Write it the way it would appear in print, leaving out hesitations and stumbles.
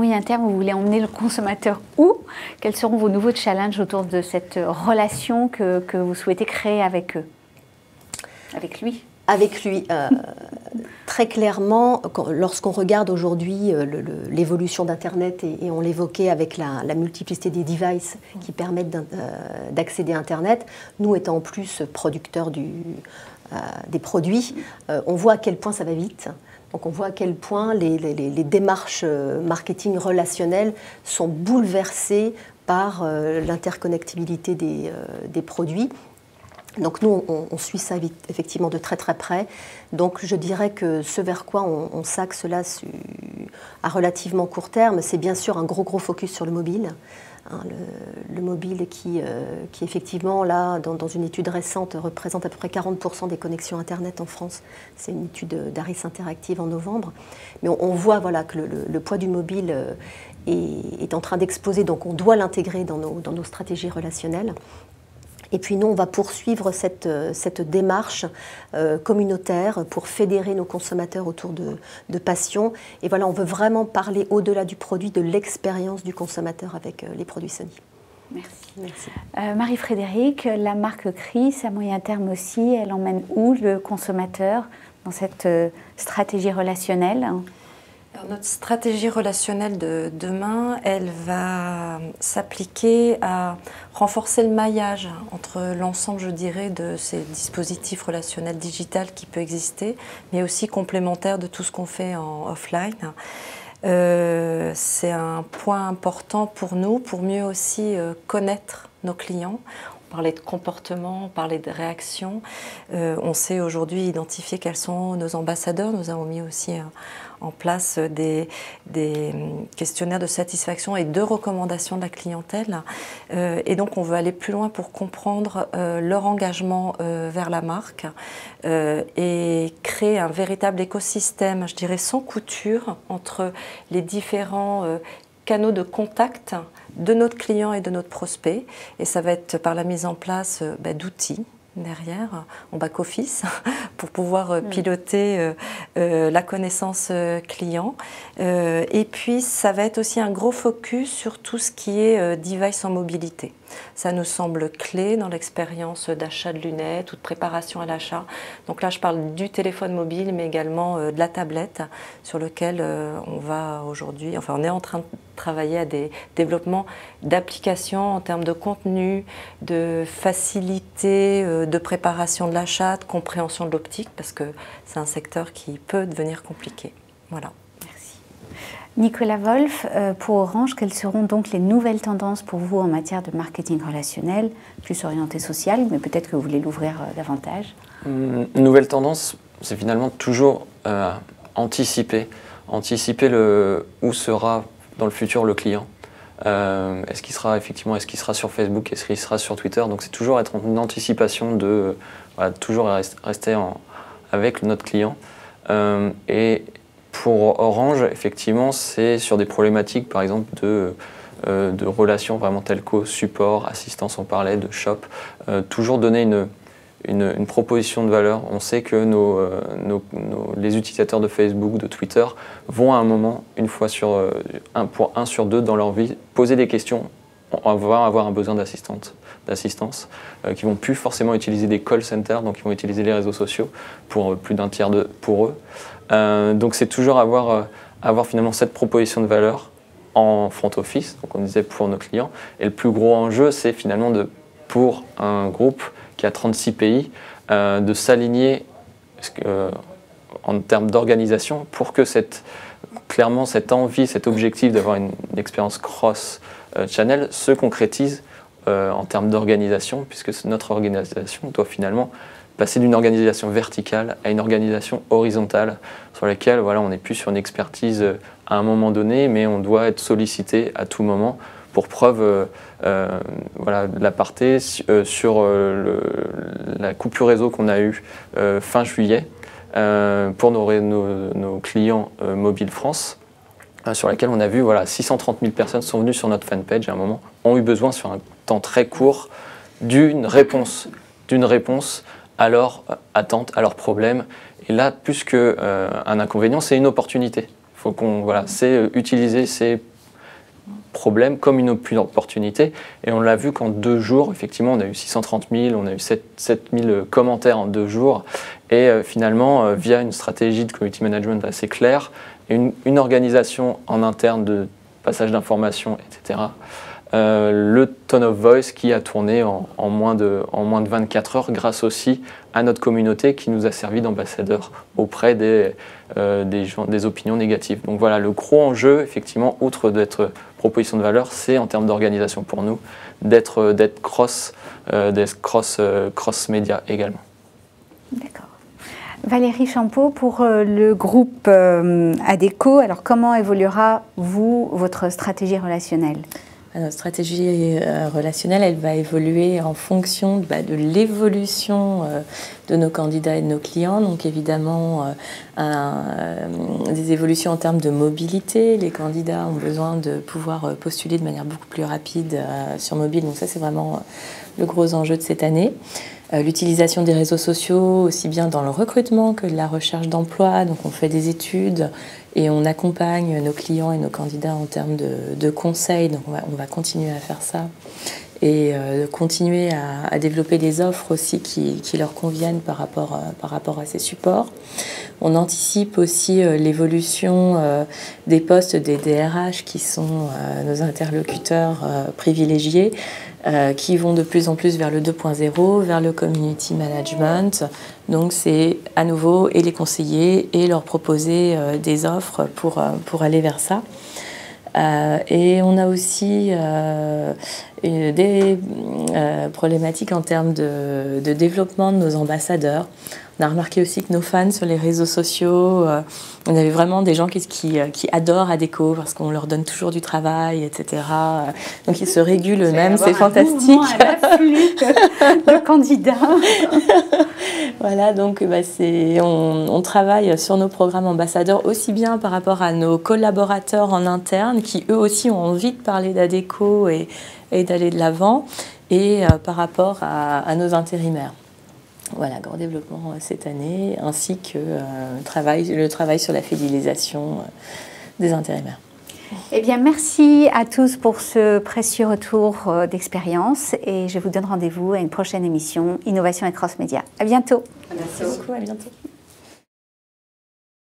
moyen terme, vous voulez emmener le consommateur où? Quels seront vos nouveaux challenges autour de cette relation que vous souhaitez créer avec eux, avec lui? Avec lui, très clairement, lorsqu'on regarde aujourd'hui l'évolution d'Internet, et on l'évoquait avec la multiplicité des devices qui permettent d'accéder à Internet, nous étant en plus producteurs des produits, on voit à quel point ça va vite. Donc on voit à quel point les démarches marketing relationnelles sont bouleversées par l'interconnectibilité des produits. Donc nous, on suit ça effectivement de très très près. Donc je dirais que ce vers quoi on s'axe là à relativement court terme, c'est bien sûr un gros focus sur le mobile. Hein, le mobile qui effectivement, là, dans une étude récente, représente à peu près 40% des connexions Internet en France. C'est une étude d'Aris Interactive en novembre. Mais on voit voilà, que le poids du mobile est en train d'exploser, donc on doit l'intégrer dans nos stratégies relationnelles. Et puis nous, on va poursuivre cette démarche communautaire pour fédérer nos consommateurs autour de passion. Et voilà, on veut vraiment parler au-delà du produit, de l'expérience du consommateur avec les produits Sony. Merci. Merci. Marie-Frédérique, la marque Chris, à moyen terme aussi, elle emmène où le consommateur dans cette stratégie relationnelle? Alors, notre stratégie relationnelle de demain, elle va s'appliquer à renforcer le maillage entre l'ensemble, je dirais, de ces dispositifs relationnels digitaux qui peuvent exister, mais aussi complémentaires de tout ce qu'on fait en offline. C'est un point important pour nous, pour mieux aussi connaître nos clients. On parlait de comportement, on parlait de réaction. On sait aujourd'hui identifier quels sont nos ambassadeurs. Nous avons mis aussi en place des questionnaires de satisfaction et de recommandation de la clientèle. Et donc on veut aller plus loin pour comprendre leur engagement vers la marque et créer un véritable écosystème, je dirais sans couture, entre les différents canaux de contact de notre client et de notre prospect. Et ça va être par la mise en place d'outils derrière, en back-office, pour pouvoir piloter la connaissance client. Et puis, ça va être aussi un gros focus sur tout ce qui est device en mobilité. Ça nous semble clé dans l'expérience d'achat de lunettes ou de préparation à l'achat. Donc là, je parle du téléphone mobile, mais également de la tablette, sur lequel on va aujourd'hui, enfin, on est en train de travailler à des développements d'applications en termes de contenu, de facilité, de préparation de l'achat, de compréhension de l'optique, parce que c'est un secteur qui peut devenir compliqué. Voilà. Merci. Nicolas Wolf, pour Orange, quelles seront donc les nouvelles tendances pour vous en matière de marketing relationnel, plus orienté social, mais peut-être que vous voulez l'ouvrir davantage? Nouvelle tendance, c'est finalement toujours anticiper où sera dans le futur le client. Est-ce qu'il sera sur Facebook, est-ce qu'il sera sur Twitter? Donc c'est toujours être en anticipation de toujours rester avec notre client. Et pour Orange, effectivement, c'est sur des problématiques, par exemple, de relations vraiment telco, support, assistance, on parlait, de shop. Toujours donner une proposition de valeur. On sait que les utilisateurs de Facebook, de Twitter, vont à un moment, une fois pour un sur deux dans leur vie, poser des questions. On va avoir un besoin d'assistance, qui vont plus forcément utiliser des call centers, donc ils vont utiliser les réseaux sociaux pour plus d'un tiers pour eux. Donc c'est toujours avoir finalement cette proposition de valeur en front office, donc on disait pour nos clients. Et le plus gros enjeu, c'est finalement pour un groupe qui a 36 pays, de s'aligner en termes d'organisation pour que clairement cette envie, cet objectif d'avoir une expérience cross-channel se concrétise en termes d'organisation, puisque notre organisation doit finalement passer d'une organisation verticale à une organisation horizontale sur laquelle on n'est plus sur une expertise à un moment donné, mais on doit être sollicité à tout moment. Pour preuve, l'aparté sur la coupure réseau qu'on a eue fin juillet pour nos clients Mobile France, sur laquelle on a vu 630 000 personnes sont venues sur notre fanpage à un moment, ont eu besoin sur un temps très court d'une réponse à leur attente, à leurs problèmes. Et là, plus qu'un inconvénient, c'est une opportunité. C'est utiliser ces problème comme une opportunité. Et on l'a vu qu'en 2 jours, effectivement, on a eu 630 000, on a eu 7 000 commentaires en 2 jours. Et finalement, via une stratégie de community management assez claire, une organisation en interne de passage d'informations, etc., le tone of voice qui a tourné en moins de 24 heures grâce aussi à notre communauté qui nous a servi d'ambassadeur auprès des opinions négatives. Donc voilà, le gros enjeu, effectivement, outre d'être proposition de valeur, c'est en termes d'organisation pour nous, d'être cross-média également. D'accord. Valérie Champeau, pour le groupe Adecco, alors comment évoluera, votre stratégie relationnelle ? Notre stratégie relationnelle, elle va évoluer en fonction de l'évolution de nos candidats et de nos clients. Donc évidemment, des évolutions en termes de mobilité. Les candidats ont besoin de pouvoir postuler de manière beaucoup plus rapide sur mobile. Donc ça, c'est vraiment le gros enjeu de cette année. L'utilisation des réseaux sociaux, aussi bien dans le recrutement que de la recherche d'emploi. Donc on fait des études et on accompagne nos clients et nos candidats en termes de conseils. Donc on va continuer à faire ça et continuer à développer des offres aussi qui leur conviennent par rapport à ces supports. On anticipe aussi l'évolution des postes des DRH qui sont nos interlocuteurs privilégiés, qui vont de plus en plus vers le 2.0, vers le community management. Donc c'est à nouveau et les conseiller et leur proposer des offres pour aller vers ça. Et on a aussi des problématiques en termes de développement de nos ambassadeurs. On a remarqué aussi que nos fans sur les réseaux sociaux, on avait vraiment des gens qui adorent Adecco parce qu'on leur donne toujours du travail, etc. Donc ils se régulent eux-mêmes, c'est fantastique. Un afflux de candidats. Voilà, donc on travaille sur nos programmes ambassadeurs aussi bien par rapport à nos collaborateurs en interne qui eux aussi ont envie de parler d'Adecco et d'aller de l'avant, et par rapport à nos intérimaires. Voilà, grand développement cette année, ainsi que le travail sur la fidélisation des intérimaires. Eh bien, merci à tous pour ce précieux retour d'expérience et je vous donne rendez-vous à une prochaine émission Innovation et Cross Média. À bientôt. Merci beaucoup, à bientôt.